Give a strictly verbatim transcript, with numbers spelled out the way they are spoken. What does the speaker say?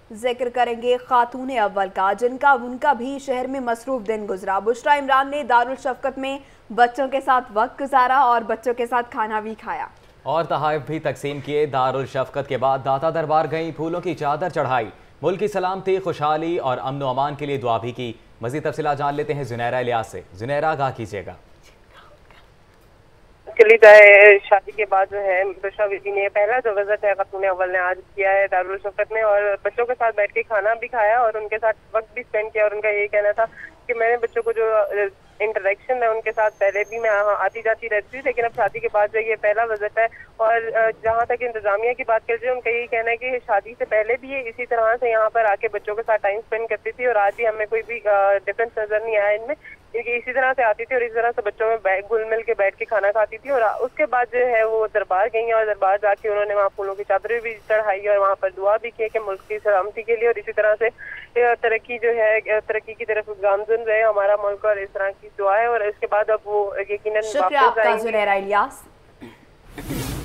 जिक्र करेंगे खातून अव्वल का, जिनका उनका भी शहर में मसरूफ दिन गुजरा। बुशरा इमरान ने दारुल-शफ़क़त में बच्चों के साथ वक्त गुजारा और बच्चों के साथ खाना भी खाया और तहाइफ भी तकसीम किए। दारुल-शफ़क़त के बाद दाता दरबार गई, फूलों की चादर चढ़ाई, मुल्क की सलामती, खुशहाली और अमन व अमान के लिए दुआ भी की। मज़ीद तफ़सीलात जान लेते हैं ज़ुनैरा इलियास से। ज़ुनैरा, आगाह कीजिएगा। चली जाए शादी के बाद जो है बुशरा बीबी ने पहला जो विजिट है खातून अव्वल ने आज किया है दारुल-शफ़क़त में, और बच्चों के साथ बैठ के खाना भी खाया और उनके साथ वक्त भी स्पेंड किया। और उनका यही कहना था कि मैंने बच्चों को जो इंटरेक्शन है उनके साथ पहले भी मैं आती जाती रहती थी, लेकिन अब शादी के बाद जो ये पहला विजिट है। और जहाँ तक इंतजामिया की बात करते हैं, उनका यही कहना है कि शादी से पहले भी ये इसी तरह से यहाँ पर आके बच्चों के साथ टाइम स्पेंड करती थी और आज भी हमें कोई भी डिफरेंस नजर नहीं आया इनमें, क्योंकि इसी तरह से आती थी और इसी तरह से बच्चों में घुल मिल के बैठ के खाना खाती थी। और उसके बाद जो है वो दरबार गई और दरबार जाके उन्होंने वहाँ फूलों की चादरें भी चढ़ाई और वहाँ पर दुआ भी की कि मुल्क की सलामती के लिए और इसी तरह से तरक्की जो है तरक्की की तरफ गामजन रहे हमारा मुल्क, और इस तरह की दुआ है। और इसके बाद अब वो यकीनन शुक्रिया आपका ज़ुनैरा इलियास।